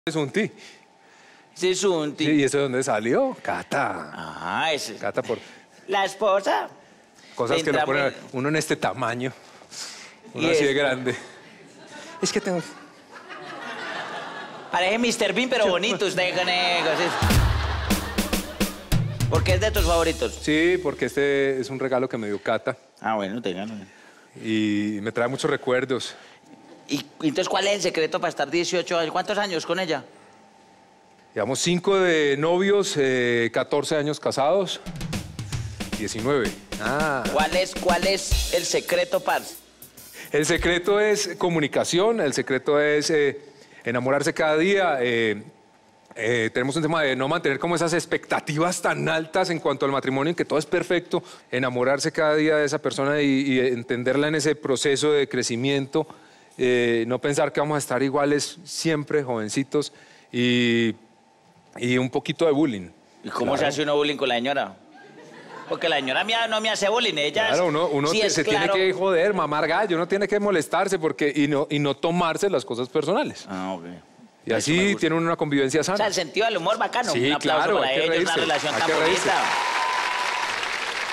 Es un ti. Sí, es un Sí, ¿y eso de dónde salió? Cata. Ah, ese. Cata por La esposa. cosas que lo ponen Entramos- uno en este tamaño. Uno Y así de es- grande. Es que tengo... Parece Mr. Bean, pero bonito usted con eso. ¿Por qué es de tus favoritos? Sí, porque este es un regalo que me dio Cata Ah, bueno, téngalo. y me trae muchos recuerdos. ¿Y entonces cuál es el secreto para estar 18 años? ¿Cuántos años con ella? Llevamos 5 de novios, 14 años casados, 19. Ah. ¿Cuál es el secreto, parce? El secreto es comunicación, el secreto es enamorarse cada día. Tenemos un tema de no mantener como esas expectativas tan altas en cuanto al matrimonio, en que todo es perfecto. Enamorarse cada día de esa persona y entenderla en ese proceso de crecimiento. No pensar que vamos a estar iguales siempre, jovencitos. Y un poquito de bullying. ¿Y cómo se hace uno bullying con la señora? Porque la señora mía no me hace bullying, ella Claro, uno sí es se claro. tiene que joder, mamar gallo, uno tiene que molestarse y no tomarse las cosas personales. Ah, ok. Y Eso me así gusta. tiene una convivencia O sea, sana. el sentido del humor bacano. Sí, Un aplauso claro, para hay que ellos, una reírse, relación hay tan que reírse. bonita.